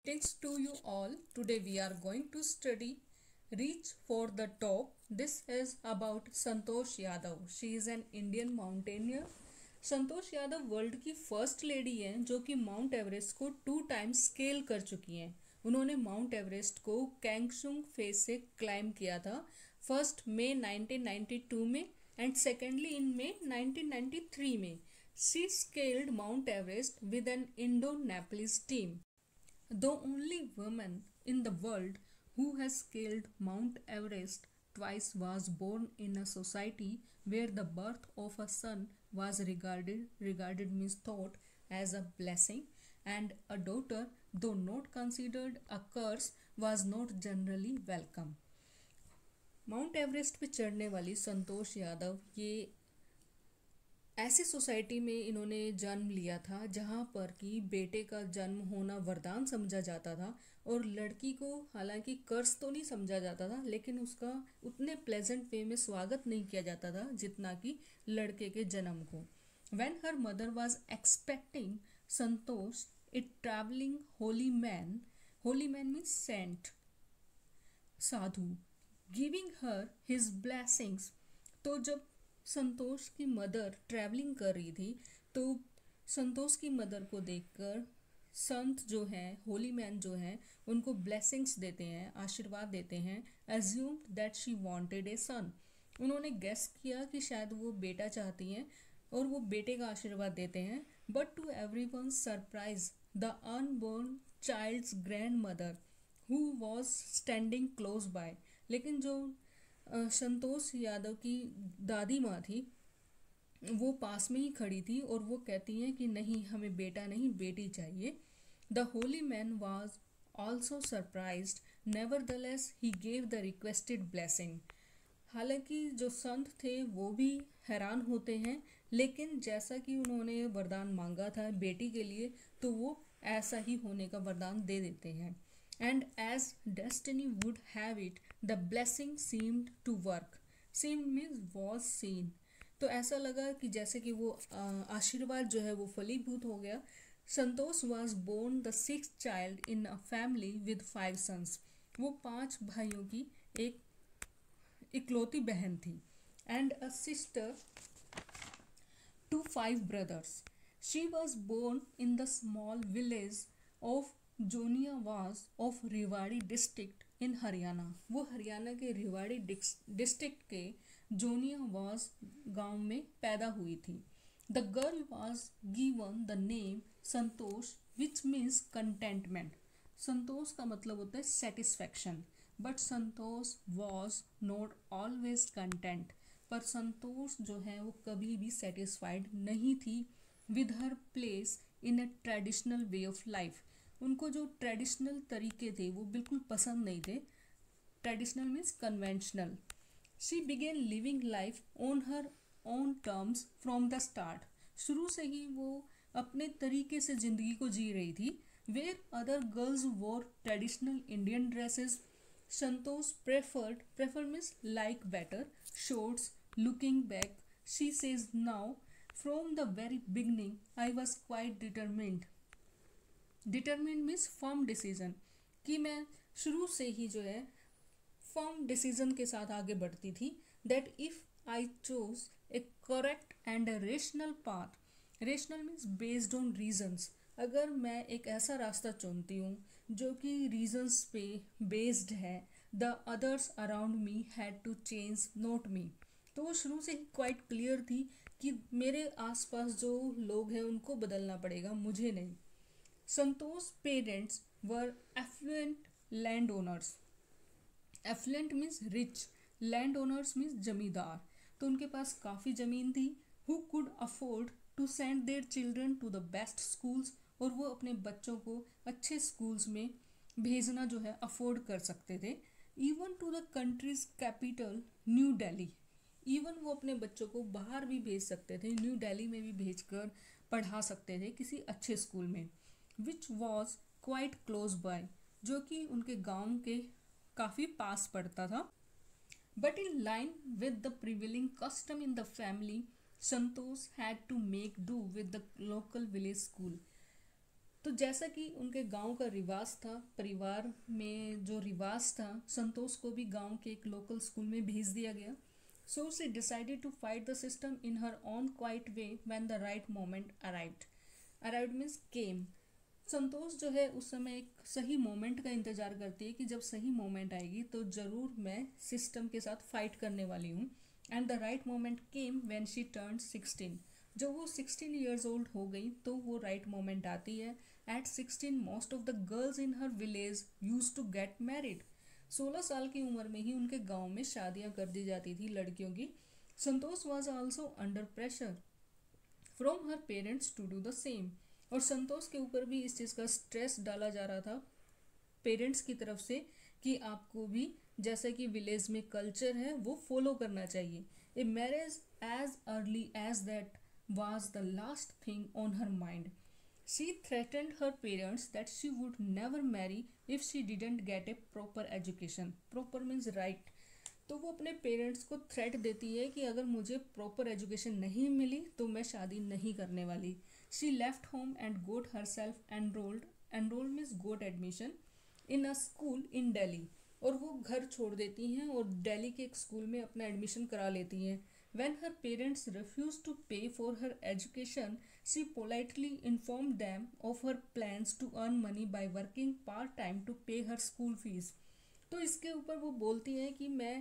Greetings to you all. Today we are going to study Reach for the Top. This is about Santosh Yadav. She is an Indian mountaineer. Santosh Yadav world की first lady हैं जो कि mount Everest को 2 times scale कर चुकी हैं। उन्होंने Mount Everest को कैंगसुंग फेस से क्लाइम किया था, फर्स्ट मई 1992 में एंड सेकेंडली इन मई 1993 में। She scaled Mount Everest with an Indo Nepalese team. The only woman in the world who has scaled Mount Everest twice was born in a society where the birth of a son was regarded means thought as a blessing, and a daughter, though not considered a curse, was not generally welcome. Mount Everest पे चढ़ने वाली संतोष यादव ये ऐसी society में इन्होंने जन्म लिया था जहाँ पर कि बेटे का जन्म होना वरदान समझा जाता था और लड़की को हालांकि कर्ज तो नहीं समझा जाता था, लेकिन उसका उतने प्लेजेंट वे में स्वागत नहीं किया जाता था जितना कि लड़के के जन्म को। When her mother was expecting Santosh, a traveling holy man means saint, sadhu, giving her his blessings. तो जब संतोष की मदर ट्रैवलिंग कर रही थी तो संतोष की मदर को देखकर संत जो हैं, होली मैन जो हैं, उनको ब्लेसिंग्स देते हैं, आशीर्वाद देते हैं। Assumed that she wanted a son. उन्होंने गेस किया कि शायद वो बेटा चाहती हैं और वो बेटे का आशीर्वाद देते हैं। But to everyone surprise the unborn child's grandmother who was standing close by, लेकिन जो संतोष यादव की दादी माँ थी वो पास में ही खड़ी थी और वो कहती हैं कि नहीं, हमें बेटा नहीं बेटी चाहिए। The holy man was also surprised, nevertheless he gave the requested blessing. हालांकि जो संत थे वो भी हैरान होते हैं, लेकिन जैसा कि उन्होंने वरदान मांगा था बेटी के लिए तो वो ऐसा ही होने का वरदान दे देते हैं। And as destiny would have it, the blessing seemed to work. Seemed means was seen. तो ऐसा लगा कि जैसे कि वो आशीर्वाद जो है वो फलीभूत हो गया। संतोष was born the sixth child in a family with 5 sons. वो 5 भाइयों की एक इकलौती बहन थी। And a sister to 5 brothers. She was born in the small village of Joniyawas of Rewari district in Haryana. वो हरियाणा के रेवाड़ी डिस्ट्रिक्ट के जोनियावास गांव में पैदा हुई थी। The girl was given the name Santosh which means contentment. Santosh का मतलब होता है satisfaction, but Santosh was not always content. पर संतोष जो है वो कभी भी सेटिस्फाइड नहीं थी with her place in a traditional way of life. उनको जो ट्रेडिशनल तरीके थे वो बिल्कुल पसंद नहीं थे। Traditional means conventional. She began living life on her own terms from the start. शुरू से ही वो अपने तरीके से ज़िंदगी को जी रही थी। Where other girls wore traditional Indian dresses, Santosh prefer means like better shorts. Looking back she says now from the very beginning I was quite determined. Determined means firm decision, कि मैं शुरू से ही जो है फर्म डिसीजन के साथ आगे बढ़ती थी। That if I chose a correct and a rational path, rational means based on reasons, अगर मैं एक ऐसा रास्ता चुनती हूँ जो कि रीजंस पे बेस्ड है, the others around me had to change not me. तो वो शुरू से ही क्वाइट क्लियर थी कि मेरे आसपास जो लोग हैं उनको बदलना पड़ेगा, मुझे नहीं। Santosh parents were affluent landowners. Affluent means rich, landowners means zamindar. तो उनके पास काफ़ी ज़मीन थी। Who could afford to send their children to the best schools, और वो अपने बच्चों को अच्छे स्कूल्स में भेजना जो है अफोर्ड कर सकते थे। Even to the country's capital New Delhi, even वो अपने बच्चों को बाहर भी भेज सकते थे, न्यू दिल्ली में भी भेजकर पढ़ा सकते थे किसी अच्छे स्कूल में। Which was quite close by, जो कि उनके गांव के काफ़ी पास पड़ता था। But in line with the prevailing custom in the family, Santosh had to make do with the local village school. तो जैसा कि उनके गांव का रिवाज था, परिवार में जो रिवाज था, संतोष को भी गांव के एक लोकल स्कूल में भेज दिया गया. So she decided to fight the system in her own quiet way when the right moment arrived. Arrived means came. Santosh जो है उस समय एक सही मोमेंट का इंतजार करती है कि जब सही मोमेंट आएगी तो ज़रूर मैं सिस्टम के साथ फाइट करने वाली हूँ. And the right moment came when she turned 16. जब वो 16 ईयर्स ओल्ड हो गई तो वो राइट मोमेंट आती है. At 16 most of the girls in her village use to get married. 16 साल की उम्र में ही उनके गांव में शादियां कर दी जाती थी लड़कियों की. Santosh was also under pressure from her parents to do the same. और संतोष के ऊपर भी इस चीज़ का स्ट्रेस डाला जा रहा था पेरेंट्स की तरफ से कि आपको भी जैसे कि विलेज में कल्चर है वो फॉलो करना चाहिए. A marriage age early age that was the last thing on her mind. She threatened her parents that she would never marry if she didn't get a proper education. Proper means right. तो वो अपने parents को threat देती है कि अगर मुझे proper education नहीं मिली तो मैं शादी नहीं करने वाली. She left home and got herself enrolled. Enrol means got admission in a school in Delhi. और वो घर छोड़ देती हैं और दिल्ली के एक स्कूल में अपना एडमिशन करा लेती हैं. When her parents refused to pay for her education, she politely informed them of her plans to earn money by working part-time to pay her school fees. तो इसके ऊपर वो बोलती हैं कि मैं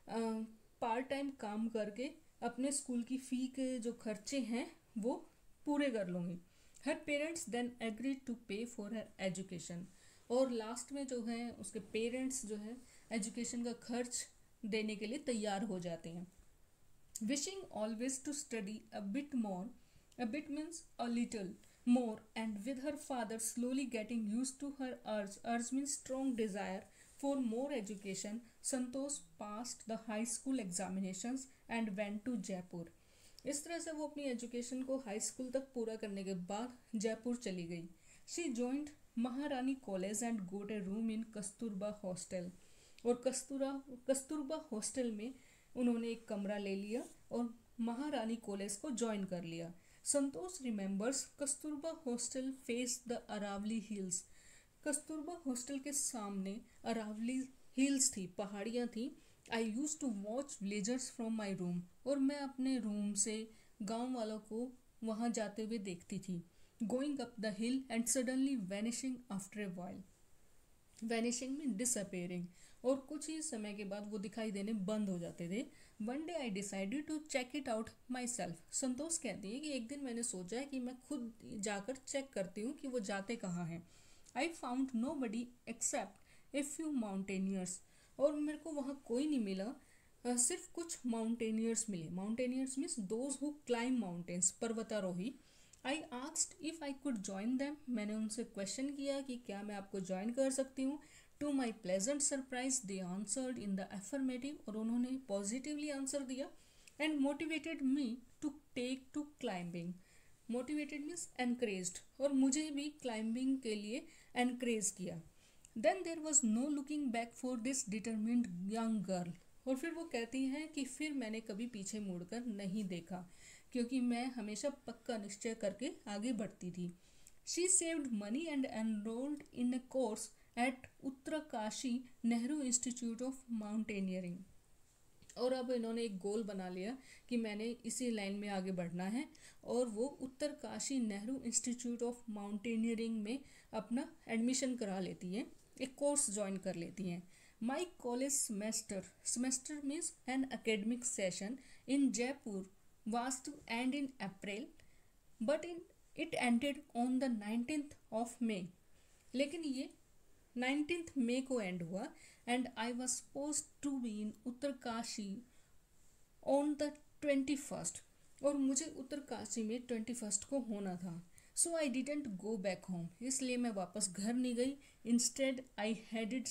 पार्ट टाइम काम करके अपने स्कूल की फ़ी के जो खर्चे हैं वो पूरे कर लूँगी. Her parents then agreed to pay for her education. और लास्ट में जो है उसके पेरेंट्स जो है एजुकेशन का खर्च देने के लिए तैयार हो जाते हैं. Wishing always to study a bit more, a bit means a little more, and with her father slowly getting used to her urge means strong desire for more education, Santosh passed the high school examinations and went to Jaipur. इस तरह से वो अपनी education को high school तक पूरा करने के बाद जयपुर चली गई. She joined Maharani College and got a room in Kasturba hostel. और कस्तूरबा हॉस्टल में उन्होंने एक कमरा ले लिया और महारानी कॉलेज को ज्वाइन कर लिया. Santosh remembers Kasturba hostel face the Aravalli hills. Kasturba hostel के सामने अरावली हिल्स थी, पहाड़ियाँ थी. I use to watch villagers from my room. और मैं अपने रूम से गांव वालों को वहाँ जाते हुए देखती थी. Going up the hill and suddenly vanishing after a while. Vanishing mean disappearing. और कुछ ही समय के बाद वो दिखाई देने बंद हो जाते थे. One day I decided to check it out myself. Santosh कहती है कि एक दिन मैंने सोचा है कि मैं खुद जाकर चेक करती हूँ कि वो जाते कहाँ हैं. I found nobody except a few mountaineers. और मेरे को वहाँ कोई नहीं मिला, सिर्फ कुछ माउंटेनियर्स मिले. Mountaineers means those who climb mountains, पर्वतारोही. I asked if I could join them. मैंने उनसे क्वेश्चन किया कि क्या मैं आपको ज्वाइन कर सकती हूँ. To my pleasant surprise they answered in the affirmative. और उन्होंने पॉजिटिवली आंसर दिया. And motivated me to take to climbing. Motivated means encouraged. और मुझे भी क्लाइंबिंग के लिए एनकरेज किया. Then there was no looking back for this determined young girl. और फिर वो कहती हैं कि फिर मैंने कभी पीछे मुड़कर नहीं देखा क्योंकि मैं हमेशा पक्का निश्चय करके आगे बढ़ती थी. She saved money and enrolled in a course at Uttarkashi Nehru Institute of Mountaineering. और अब इन्होंने एक गोल बना लिया कि मैंने इसी लाइन में आगे बढ़ना है. और वो Uttarkashi Nehru Institute of Mountaineering में अपना एडमिशन करा लेती हैं, एक कोर्स ज्वाइन कर लेती हैं. My college semester means an academic session in Jaipur was to end in April, but it ended on the 19th of May. लेकिन ये 19th May को एंड हुआ. And I was suppose to be in Uttarkashi on the 21st. और मुझे उत्तरकाशी में 21st को होना था. So I didn't go back home. इसलिए मैं वापस घर नहीं गई. Instead I headed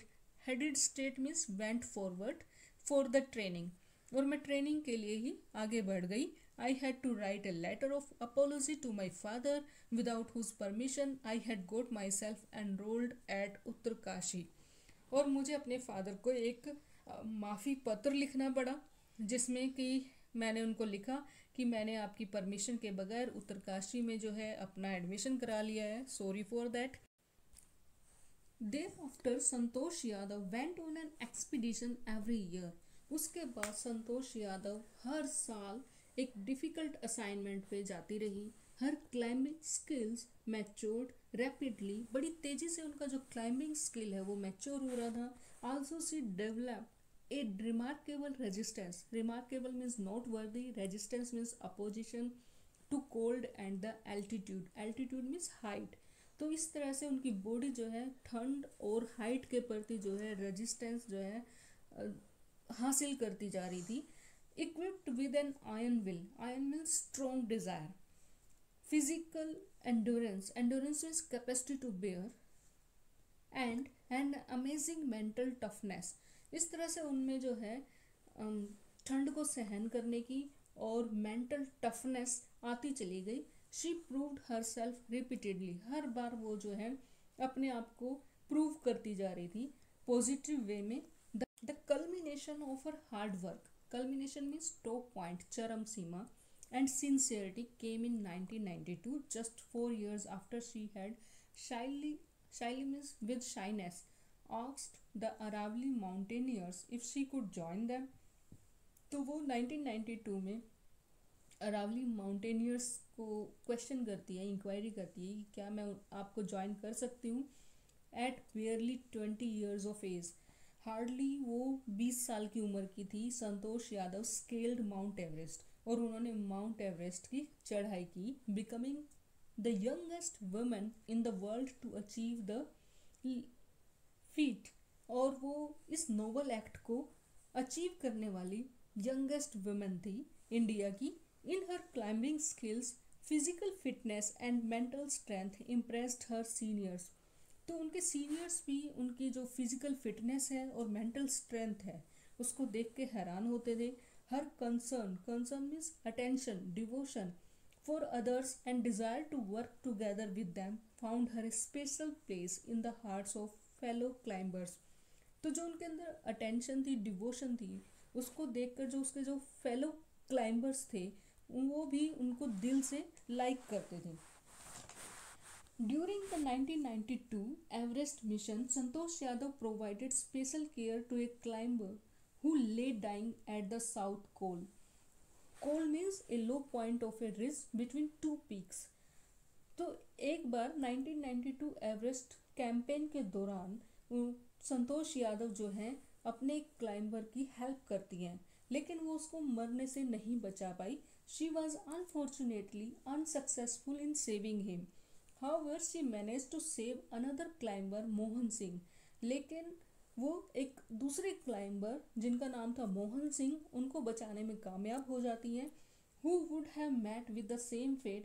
straight means went forward for the training. और मैं ट्रेनिंग के लिए ही आगे बढ़ गई. I had to write a letter of apology to my father without whose permission I had goat myself enrolled at Uttarkashi. और मुझे अपने फादर को एक माफ़ी पत्र लिखना पड़ा जिसमें कि मैंने उनको लिखा कि मैंने आपकी परमिशन के बगैर उत्तरकाशी में जो है अपना एडमिशन करा लिया है, sorry for that. Thereafter Santosh Yadav went on an expedition every year. उसके बाद संतोष यादव हर साल एक डिफिकल्ट असाइनमेंट पे जाती रही। Her climbing skills matured rapidly, बड़ी तेजी से उनका जो क्लाइंबिंग स्किल है वो मैच्योर हो रहा था। Also she developed a remarkable resistance, remarkable means noteworthy, resistance means opposition to cold and the altitude, altitude means height. तो इस तरह से उनकी बॉडी जो है ठंड और हाइट के प्रति जो है रेजिस्टेंस जो है हासिल करती जा रही थी। Equipped with an iron will, iron means strong desire, physical endurance, endurance means capacity to bear, and an amazing mental toughness. इस तरह से उनमें जो है ठंड को सहन करने की और मेंटल टफनेस आती चली गई। She proved herself repeatedly, हर बार वो जो है अपने आप को प्रूव करती जा रही थी पॉजिटिव वे में। The culmination of her hard work, culmination means top point, चरम सीमा, and sincerity came in 1992, just 4 years after she had shyly means with shyness asked the Aravalli mountaineers if she could join them। तो वो 1992 में Aravalli mountaineers को question करती है, inquiry करती है कि क्या मैं आपको ज्वाइन कर सकती हूँ। At barely 20 years of age, hardly वो 20 साल की उम्र की थी, Santosh Yadav scaled Mount Everest, और उन्होंने माउंट एवरेस्ट की चढ़ाई की, becoming the youngest woman in the world to achieve the feat. और वो इस नोबल एक्ट को अचीव करने वाली यंगेस्ट वुमन थी इंडिया की। In her climbing skills, physical fitness and mental strength impressed her seniors। तो उनके सीनियर्स भी उनकी जो फिजिकल फिटनेस है और मेंटल स्ट्रेंथ है उसको देख के हैरान होते थे। Her concern means attention, devotion for others and desire to work together with them found her special place in the hearts of fellow climbers. तो जो उनके अंदर अटेंशन थी, डिवोशन थी, उसको देखकर जो उसके जो फेलो क्लाइंबर्स थे वो भी उनको दिल से लाइक करते थे। During the 1992 Everest mission, Santosh Yadav provided special care to a climber who lay dying at the South Col. Col means a low point of a ridge between two peaks. तो एक बार 1992 एवरेस्ट कैंपेन के दौरान संतोष यादव जो हैं अपने climber की help करती हैं, लेकिन वो उसको मरने से नहीं बचा पाई। She was unfortunately unsuccessful in saving him. However, she managed to save another climber, Mohan Singh. लेकिन वो एक दूसरे क्लाइंबर जिनका नाम था मोहन सिंह, उनको बचाने में कामयाब हो जाती हैं। Who would have met with the same fate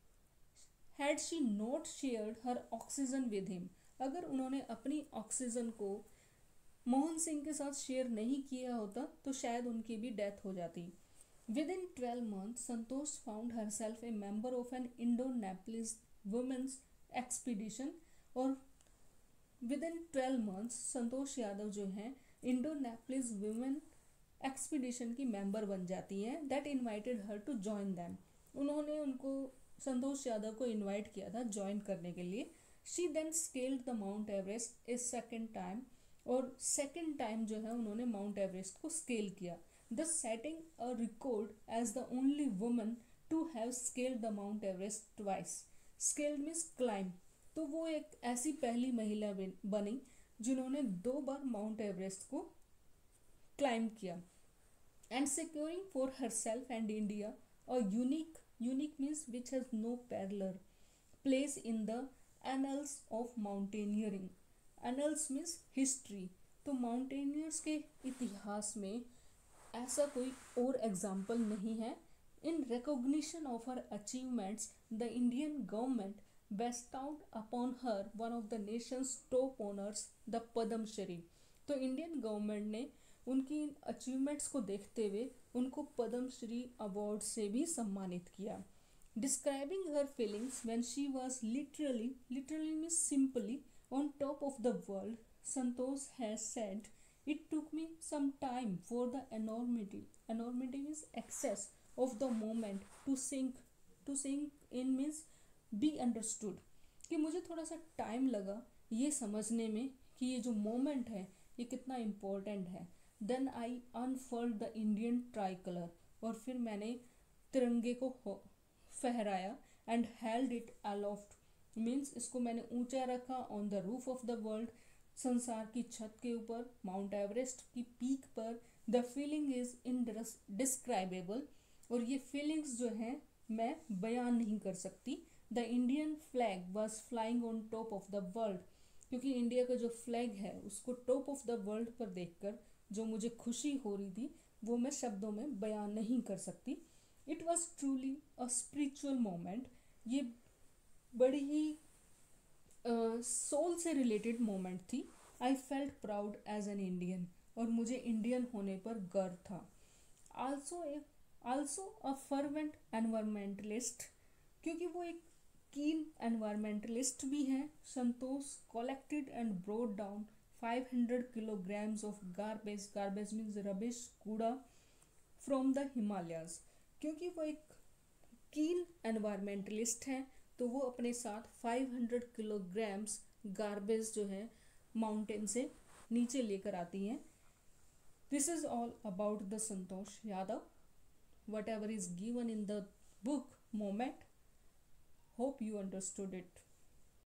had she not shared her oxygen with him। अगर उन्होंने अपनी ऑक्सीजन को मोहन सिंह के साथ शेयर नहीं किया होता तो शायद उनकी भी डेथ हो जाती। Within 12 months, Santosh found herself a member of an Indo-Nepalese women's expedition। और within 12 months, संतोष यादव जो हैं Indo-Nepalese women expedition की मेंबर बन जाती हैं। That invited her to join them। उन्होंने उनको संतोष यादव को इनवाइट किया था ज्वाइन करने के लिए। She then scaled the Mount Everest a second time। और सेकेंड टाइम जो है उन्होंने माउंट एवरेस्ट को स्केल किया। thus setting a record as the only woman to have scaled the Mount Everest twice। Scaled means climb। तो वो एक ऐसी पहली महिला बनी जिन्होंने 2 बार माउंट एवरेस्ट को क्लाइंब किया। and securing for herself and India a unique means which has no parallel place in the annals of mountaineering। annals means history। तो माउंटेनियर्स के इतिहास में ऐसा कोई और एग्जाम्पल नहीं है। In recognition of her achievements the Indian government bestowed upon her one of the nation's top honors, the Padma Shri. तो इंडियन गवर्नमेंट ने उनकी अचीवमेंट्स को देखते हुए उनको पद्म श्री अवार्ड से भी सम्मानित किया। Describing her feelings when she was literally means simply on top of the world, Santosh has said It took me some time for the enormity means excess of the moment to sink in means be understood, कि मुझे थोड़ा सा time लगा ये समझने में कि ये जो मोमेंट है ये कितना इम्पोर्टेंट है. Then I unfurled the Indian tricolour, और फिर मैंने तिरंगे को फहराया and held it aloft means इसको मैंने ऊंचा रखा on the roof of the world, संसार की छत के ऊपर, माउंट एवरेस्ट की पीक पर. द फीलिंग इज इनडिस्क्राइबेबल, और ये फीलिंग्स जो हैं मैं बयान नहीं कर सकती. The Indian flag was flying on top of the world, क्योंकि इंडिया का जो फ्लैग है उसको टॉप ऑफ द वर्ल्ड पर देखकर जो मुझे खुशी हो रही थी वो मैं शब्दों में बयान नहीं कर सकती. It was truly a spiritual moment. ये बड़ी ही सोल से रिलेटेड मोमेंट थी. I felt proud as an Indian, और मुझे इंडियन होने पर गर्व था. आल्सो अ फर्वेंट एनवायरमेंटलिस्ट, क्योंकि वो एक कीन एनवायरमेंटलिस्ट भी हैं. संतोष collected and brought down 500 kilograms of garbage means rubbish, कूड़ा, फ्रॉम द हिमालयाज. क्योंकि वो एक कीन एनवायरमेंटलिस्ट हैं तो वो अपने साथ 500 किलोग्राम्स गार्बेज जो है माउंटेन से नीचे लेकर आती हैं. This is all about the Santosh Yadav. Whatever is given in the book moment. Hope you understood it.